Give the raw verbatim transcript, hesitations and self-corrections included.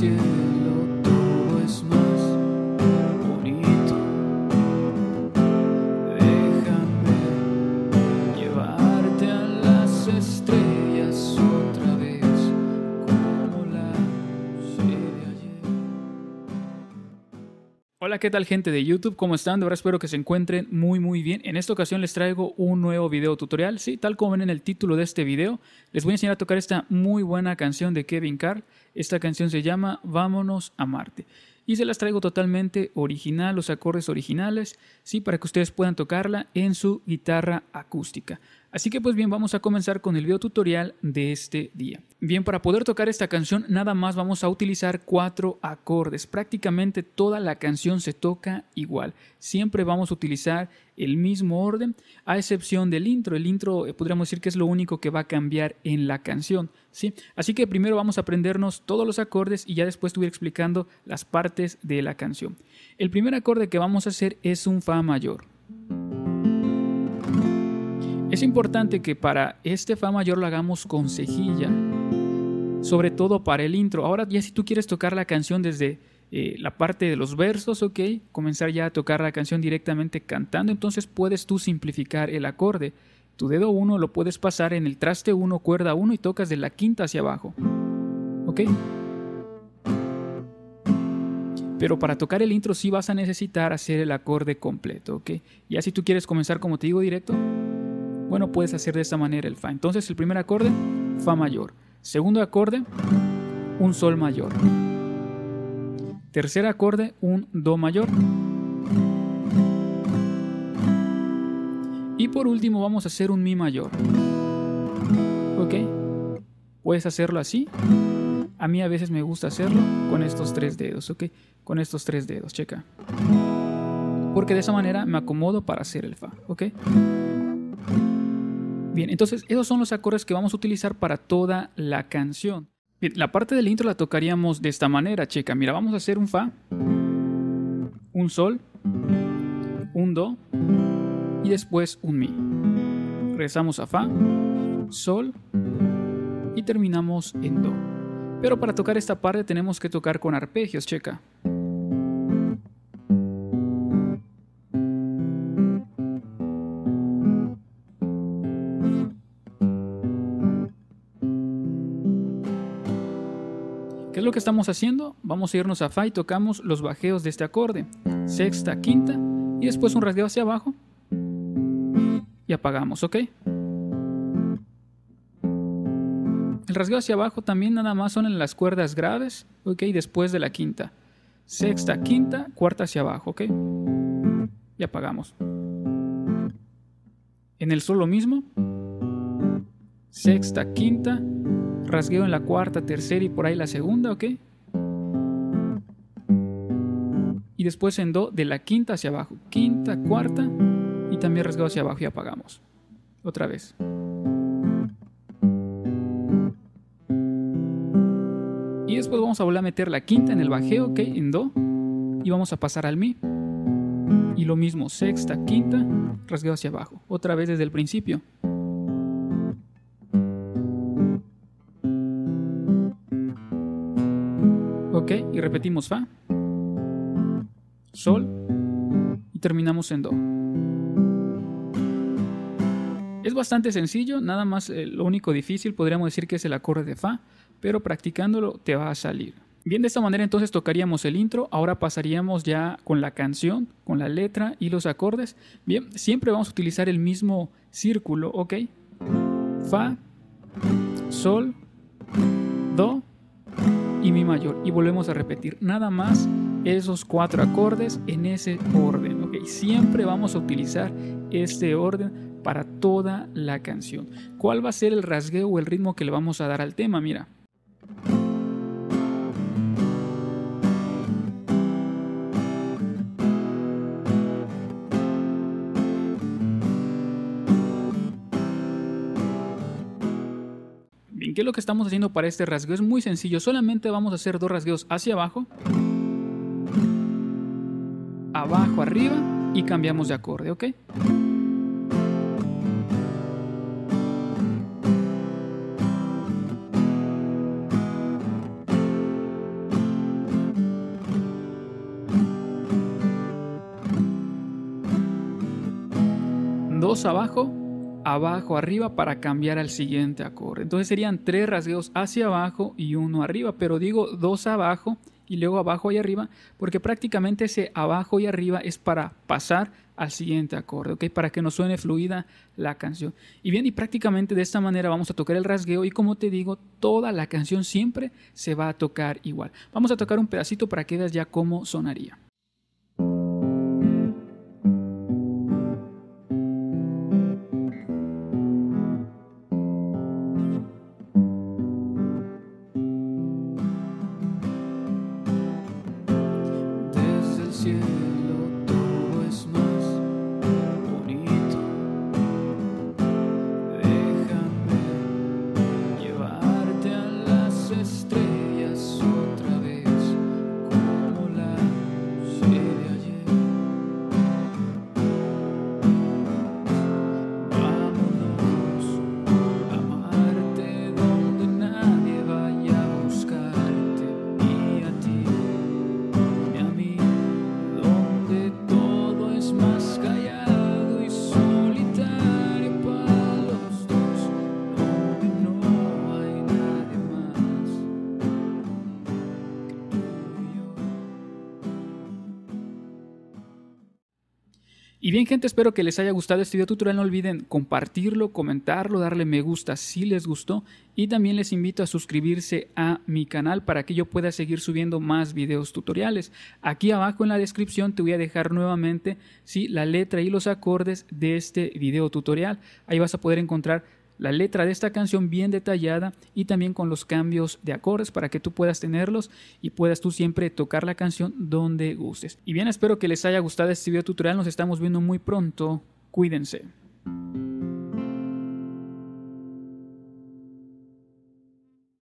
cielo todo es más bonito. Déjame llevarte a las estrellas otra vez, como la noche de ayer. Hola, ¿qué tal, gente de YouTube? ¿Cómo están? De verdad espero que se encuentren muy muy bien. En esta ocasión les traigo un nuevo video tutorial. Sí, tal como ven en el título de este video, les voy a enseñar a tocar esta muy buena canción de Kevin Carl. Esta canción se llama Vámonos a Marte. Y se las traigo totalmente original, los acordes originales, sí, para que ustedes puedan tocarla en su guitarra acústica. Así que pues bien, vamos a comenzar con el video tutorial de este día. Bien, para poder tocar esta canción nada más vamos a utilizar cuatro acordes. Prácticamente toda la canción se toca igual. Siempre vamos a utilizar el mismo orden, a excepción del intro. El intro eh, podríamos decir que es lo único que va a cambiar en la canción, ¿sí? Así que primero vamos a aprendernos todos los acordes y ya después te voy explicando las partes de la canción. El primer acorde que vamos a hacer es un Fa mayor. Es importante que para este Fa mayor lo hagamos con cejilla, sobre todo para el intro. Ahora ya si tú quieres tocar la canción desde eh, la parte de los versos, ok, comenzar ya a tocar la canción directamente cantando, entonces puedes tú simplificar el acorde. Tu dedo uno lo puedes pasar en el traste uno, cuerda uno y tocas de la quinta hacia abajo, ok. Pero para tocar el intro sí vas a necesitar hacer el acorde completo, ok. Ya si tú quieres comenzar, como te digo, directo, bueno, puedes hacer de esta manera el Fa. Entonces el primer acorde, Fa mayor. Segundo acorde, un Sol mayor. Tercer acorde, un Do mayor. Y por último vamos a hacer un Mi mayor. Ok, puedes hacerlo así. A mí a veces me gusta hacerlo con estos tres dedos, ok, con estos tres dedos, checa. Porque de esa manera me acomodo para hacer el Fa, ok. Bien, entonces esos son los acordes que vamos a utilizar para toda la canción. Bien, la parte del intro la tocaríamos de esta manera, checa. Mira, vamos a hacer un Fa, un Sol, un Do y después un Mi. Regresamos a Fa, Sol y terminamos en Do. Pero para tocar esta parte tenemos que tocar con arpegios, checa. ¿Qué es lo que estamos haciendo? Vamos a irnos a Fa y tocamos los bajeos de este acorde. Sexta, quinta y después un rasgueo hacia abajo y apagamos, ¿ok? El rasgueo hacia abajo también nada más son en las cuerdas graves, ¿ok? Después de la quinta. Sexta, quinta, cuarta hacia abajo, ¿ok? Y apagamos. En el Sol lo mismo. Sexta, quinta, rasgueo en la cuarta, tercera y por ahí la segunda, ¿ok? Y después en Do de la quinta hacia abajo. Quinta, cuarta y también rasgueo hacia abajo y apagamos. Otra vez. Y después vamos a volver a meter la quinta en el bajeo, ¿ok? En Do. Y vamos a pasar al Mi. Y lo mismo, sexta, quinta, rasgueo hacia abajo. Otra vez desde el principio. Ok, y repetimos Fa, Sol y terminamos en Do. Es bastante sencillo, nada más eh, lo único difícil podríamos decir que es el acorde de Fa, pero practicándolo te va a salir. Bien, de esta manera entonces tocaríamos el intro, ahora pasaríamos ya con la canción, con la letra y los acordes. Bien, siempre vamos a utilizar el mismo círculo, ok. Fa, Sol, Do y Mi mayor, y volvemos a repetir nada más esos cuatro acordes en ese orden, ¿ok? Siempre vamos a utilizar este orden para toda la canción. ¿Cuál va a ser el rasgueo o el ritmo que le vamos a dar al tema? Mira. Bien, ¿qué es lo que estamos haciendo para este rasgueo? Es muy sencillo, solamente vamos a hacer dos rasgueos hacia abajo, abajo, arriba y cambiamos de acorde, ¿ok? dos abajo, abajo, arriba para cambiar al siguiente acorde. Entonces serían tres rasgueos hacia abajo y uno arriba, pero digo dos abajo y luego abajo y arriba porque prácticamente ese abajo y arriba es para pasar al siguiente acorde, ¿ok? Para que nos suene fluida la canción. Y bien, y prácticamente de esta manera vamos a tocar el rasgueo y como te digo, toda la canción siempre se va a tocar igual. Vamos a tocar un pedacito para que veas ya cómo sonaría. Y bien, gente, espero que les haya gustado este video tutorial. No olviden compartirlo, comentarlo, darle me gusta si les gustó. Y también les invito a suscribirse a mi canal para que yo pueda seguir subiendo más videos tutoriales. Aquí abajo en la descripción te voy a dejar nuevamente sí, la letra y los acordes de este video tutorial. Ahí vas a poder encontrar la letra de esta canción bien detallada y también con los cambios de acordes para que tú puedas tenerlos y puedas tú siempre tocar la canción donde gustes. Y bien, espero que les haya gustado este video tutorial. Nos estamos viendo muy pronto. Cuídense.